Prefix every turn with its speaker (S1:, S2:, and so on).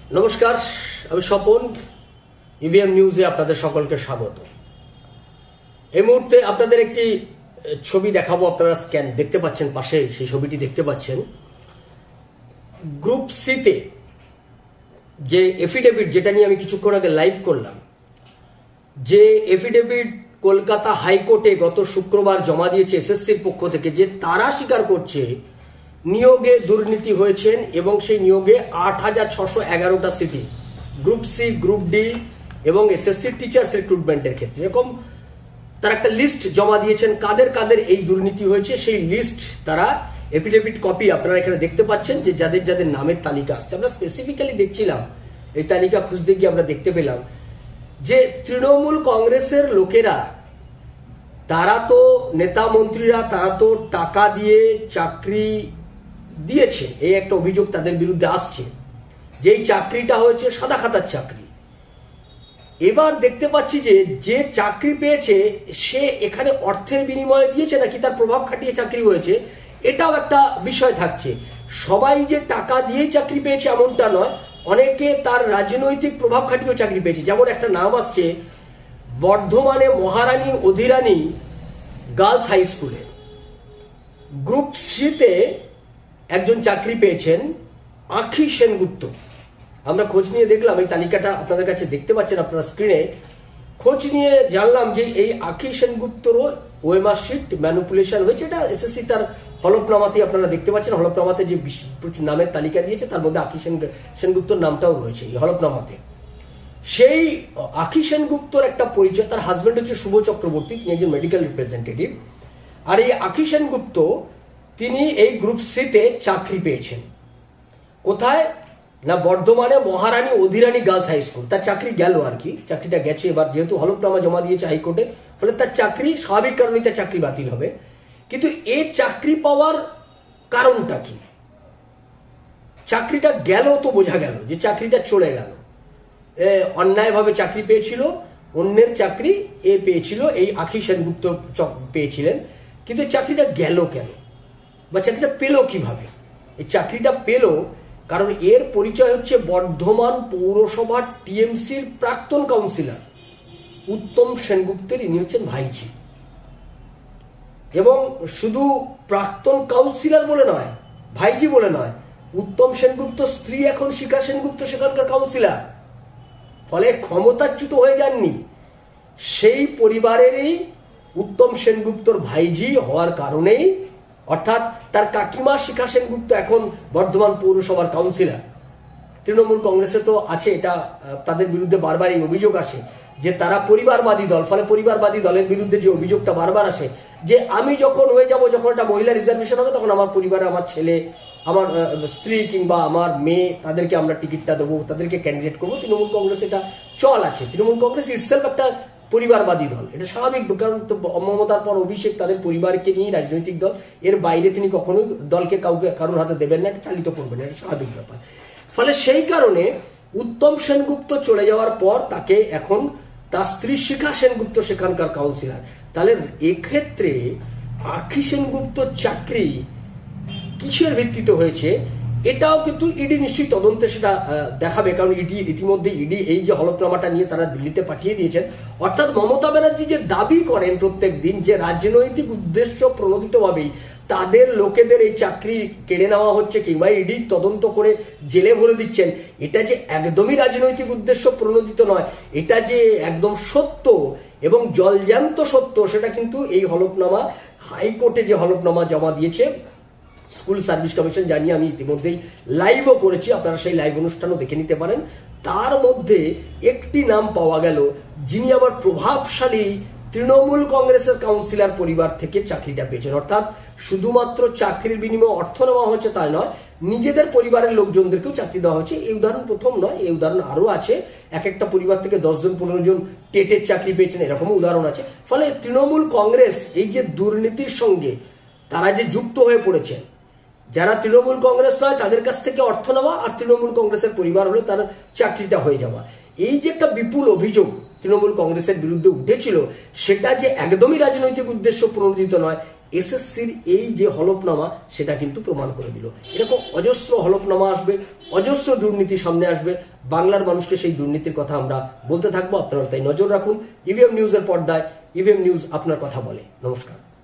S1: নমস্কার, আমি স্বপন। ইভিএম নিউজে আপনাদের সকলকে স্বাগত। এই মুহূর্তে আপনাদের একটি ছবি দেখাবো। আপনারা স্ক্যান দেখতে পাচ্ছেন, পাশে সেই ছবিটি দেখতে পাচ্ছেন। গ্রুপ সিতে যে এফিডেভিট, যেটা নিয়ে আমি কিছুক্ষণ আগে লাইভ করলাম, যে এফিডেভিট কলকাতা হাইকোর্টে গত শুক্রবার জমা দিয়েছে এসএসসির পক্ষ থেকে, যে তারা স্বীকার করছে নিয়োগে দুর্নীতি হয়েছেন এবং সেই নিয়োগে ৮,৬১১টা seat, group C, group D এবং এসএসসি টিচার্স রিক্রুটমেন্টের ক্ষেত্রে এরকম তারা একটা লিস্ট জমা দিয়েছেন কাদের কাদের এই দুর্নীতি হয়েছে। সেই লিস্ট তারা এফিডেভিট কপি আপনারা এখানে দেখতে পাচ্ছেন, যে যাদের যাদের নামের তালিকা আসছে। আমরা স্পেসিফিক্যালি দেখছিলাম, এই তালিকা খুঁজতে গিয়ে আমরা দেখতে পেলাম যে তৃণমূল কংগ্রেসের লোকেরা, তারা তো নেতা মন্ত্রীরা, তারা তো টাকা দিয়ে চাকরি দিয়েছে, এই একটা অভিযোগ তাদের বিরুদ্ধে আসছে, যেই চাকরিটা হয়েছে সাদা খাতার চাকরি। এবার দেখতে পাচ্ছি যে যে চাকরি পেয়েছে সে এখানে অর্থের বিনিময়ে দিয়েছে নাকি তার প্রভাব খাটিয়ে চাকরি হয়েছে, এটাও একটা বিষয় থাকছে। সবাই যে টাকা দিয়েই চাকরি পেয়েছে এমনটা নয়, অনেকে তার রাজনৈতিক প্রভাব খাটিয়েও চাকরি পেয়েছে। যেমন একটা নাম আসছে বর্ধমানে মহারানী অধিরানী গার্লস হাই স্কুলে গ্রুপ সিতে একজন চাকরি পেয়েছেন আঁখি সেনগুপ্ত। আমরা খোঁজ নিয়ে দেখলাম, এই তালিকাটা আপনাদের কাছে দেখতে পাচ্ছেন আপনারা স্ক্রিনে। খোঁজ নিয়ে জানলাম যে এই আঁখি সেনগুপ্তরও ওএমআর শিট ম্যানিপুলেশন হয়েছে। এটা এসএসসি তার হলফনামাতে আপনারা দেখতে পাচ্ছেন। হলফনামাতে যে নামের তালিকা দিয়েছে তার মধ্যে আঁখি সেনগুপ্তর নামটাও রয়েছে এই হলফনামাতে। সেই আঁখি সেনগুপ্তর একটা পরিচয়, তার হাজবেন্ড হচ্ছে শুভ চক্রবর্তী, তিনি একজন মেডিকেল রিপ্রেজেন্টেটিভ। আর এই আঁখি সেনগুপ্ত তিনি এই গ্রুপ সিতে চাকরি পেয়েছেন। কোথায় না, বর্ধমানে Maharani Adhirani girls high school. তার চাকরি গেল আর কি, চাকরিটা গেছে। এবার যেহেতু হলফনামা জমা দিয়েছে হাইকোর্টে, ফলে তার চাকরি স্বাভাবিক কারণেই তার চাকরি বাতিল হবে। কিন্তু এই চাকরি পাওয়ার কারণটা কি? চাকরিটা গেল তো বোঝা গেল যে চাকরিটা চলে গেল, অন্যায়ভাবে চাকরি পেয়েছিল, অন্যের চাকরি এ পেয়েছিল, এই আঁখি সেনগুপ্ত পেয়েছিলেন। কিন্তু চাকরিটা গেল কেন, বা চাকরিটা পেল কিভাবে? এই চাকরিটা পেল কারণ এর পরিচয় হচ্ছে বর্ধমান পৌরসভার টিএমসির প্রাক্তন কাউন্সিলর উত্তম সেনগুপ্তের। ইনি হচ্ছেন ভাইঝি। এবং শুধু প্রাক্তন কাউন্সিলর বলে নয়, ভাইঝি বলে নয়, উত্তম সেনগুপ্ত স্ত্রী এখন শিখা সেনগুপ্ত সেখানকার কাউন্সিলর। ফলে ক্ষমতাচ্যুত হয়ে যাননি, সেই পরিবারেরই উত্তম সেনগুপ্তর ভাইঝি হওয়ার কারণেই, অর্থাৎ তার কাকিমা শিখা সেনগুপ্ত এখন বর্ধমান পৌরসভার কাউন্সিলর। তৃণমূল কংগ্রেসে তো আছে, এটা তাদের বিরুদ্ধে বারবার এই অভিযোগ আসে যে তারা পরিবারবাদী দল। ফলে পরিবারবাদী দলের বিরুদ্ধে যে অভিযোগটা বারবার আসে যে আমি যখন হয়ে যাব, যখন একটা মহিলা রিজার্ভেশন হবে, তখন আমার পরিবারে আমার ছেলে, আমার স্ত্রী কিংবা আমার মেয়ে, তাদেরকে আমরা টিকিটটা দেবো, তাদেরকে ক্যান্ডিডেট করবো। তৃণমূল কংগ্রেস এটা চল আছে। তৃণমূল কংগ্রেস ইটসেলফ একটা পরিবারবাদী দল, এটা স্বাভাবিক। কারণ মমতার পর অভিষেক তাদের পরিবারকে নিয়ে রাজনৈতিক দল, এর বাইরে তিনি কখনোই দলকে কাউকে কারোর হাতে দেবেন না, এটা চালিত করবেন না, এটা স্বাভাবিক ব্যাপার। ফলে সেই কারণে উত্তম সেনগুপ্ত চলে যাওয়ার পর তাকে এখন তার স্ত্রী শিখা সেনগুপ্ত সেখানকার কাউন্সিলর। তাহলে এক্ষেত্রে আঁখি সেনগুপ্ত চাকরি কিসের ভিত্তিতে হয়েছে, এটাও কিন্তু ইডি নিশ্চয়ই তদন্তে সেটা দেখাবে। কারণ ইতিমধ্যে ইডি এই যে হলফনামাটা নিয়ে তারা দিল্লিতে পাঠিয়ে দিয়েছেন। অর্থাৎ মমতা ব্যানার্জি যে দাবি করেন প্রত্যেক দিন যে রাজনৈতিক উদ্দেশ্য প্রণোদিতভাবেই তাদের লোকেদের এই চাকরি কেড়ে নেওয়া হচ্ছে কিংবা ইডি তদন্ত করে জেলে ভরে দিচ্ছেন, এটা যে একদমই রাজনৈতিক উদ্দেশ্য প্রণোদিত নয়, এটা যে একদম সত্য এবং জলজান্ত সত্য, সেটা কিন্তু এই হলফনামা, হাইকোর্টে যে হলফনামা জমা দিয়েছে স্কুল সার্ভিস কমিশন, জানিয়ে আমি ইতিমধ্যেই লাইভও করেছি, আপনারা সেই লাইভ অনুষ্ঠানও দেখে নিতে পারেন। তার মধ্যে একটি নাম পাওয়া গেল যিনি আবার প্রভাবশালী তৃণমূল কংগ্রেসের কাউন্সিলর পরিবার থেকে চাকরিটা পেয়েছেন। অর্থাৎ শুধুমাত্র চাকরির বিনিময়ে অর্থ নেওয়া হয়েছে তাই নয়, নিজেদের পরিবারের লোকজনদেরকেও চাকরি দেওয়া হয়েছে। এই উদাহরণ প্রথম নয়, এই উদাহরণ আরো আছে। এক একটা পরিবার থেকে 10 জন 15 জন টেটের চাকরি পেয়েছেন, এরকমও উদাহরণ আছে। ফলে তৃণমূল কংগ্রেস এই যে দুর্নীতির সঙ্গে তারা যে যুক্ত হয়ে পড়েছেন, যারা তৃণমূল কংগ্রেস নয় তাদের কাছ থেকে অর্থ নেওয়া, আর তৃণমূল কংগ্রেসের পরিবার হলে তার চাকরিটা হয়ে যাওয়া, এই যে একটা বিপুল অভিযোগ তৃণমূল কংগ্রেসের বিরুদ্ধে উঠেছিল, সেটা যে একদমই রাজনৈতিক উদ্দেশ্য প্রণোদিত নয়, এসএসসির এই যে হলফনামা সেটা কিন্তু প্রমাণ করে দিল। এরকম অজস্র হলফনামা আসবে, অজস্র দুর্নীতি সামনে আসবে। বাংলার মানুষকে সেই দুর্নীতির কথা আমরা বলতে থাকবো। আপনারা তাই নজর রাখুন। ইভিএম নিউজের পর্দায়। ইভিএম নিউজ আপনার কথা বলে। নমস্কার।